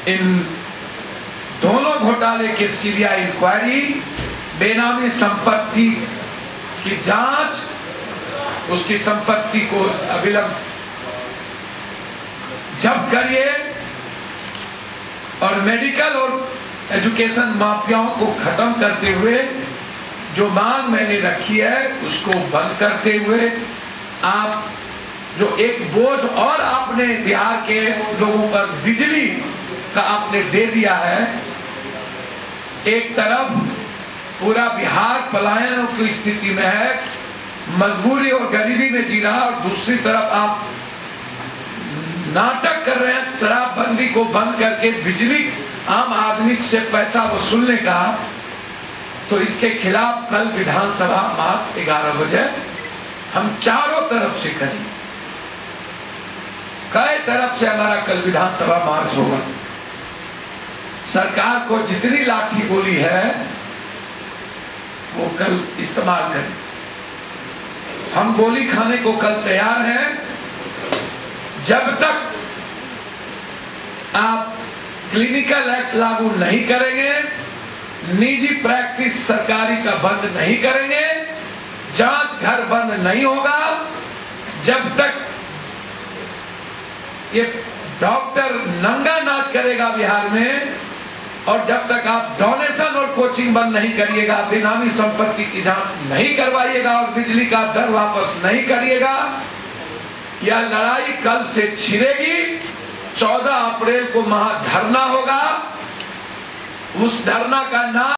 इन दोनों घोटाले की सीबीआई इंक्वायरी, बेनामी संपत्ति की जांच, उसकी संपत्ति को अविलंब जब्त करिए और मेडिकल और एजुकेशन माफियाओं को खत्म करते हुए जो मांग मैंने रखी है उसको बंद करते हुए आप जो एक बोझ और आपने बिहार के लोगों पर बिजली का आपने दे दिया है। एक तरफ पूरा बिहार पलायन की स्थिति में है, मजबूरी और गरीबी में जी रहा, और दूसरी तरफ आप नाटक कर रहे हैं शराबबंदी को बंद करके बिजली आम आदमी से पैसा वसूलने का। तो इसके खिलाफ कल विधानसभा मार्च 11 बजे हम चारों तरफ से करेंगे। कई तरफ से हमारा कल विधानसभा मार्च होगा। सरकार को जितनी लाठी गोली है वो कल इस्तेमाल करें। हम गोली खाने को कल तैयार हैं। जब तक आप क्लिनिकल एक्ट लागू नहीं करेंगे, निजी प्रैक्टिस सरकारी का बंद नहीं करेंगे, जांच घर बंद नहीं होगा, जब तक ये डॉक्टर नंगा नाच करेगा बिहार में, और जब तक आप डोनेशन और कोचिंग बंद नहीं करिएगा, बेनामी संपत्ति की जांच नहीं करवाइएगा और बिजली का दर वापस नहीं करिएगा, यह लड़ाई कल से छिड़ेगी। 14 अप्रैल को महाधरना होगा। उस धरना का नाम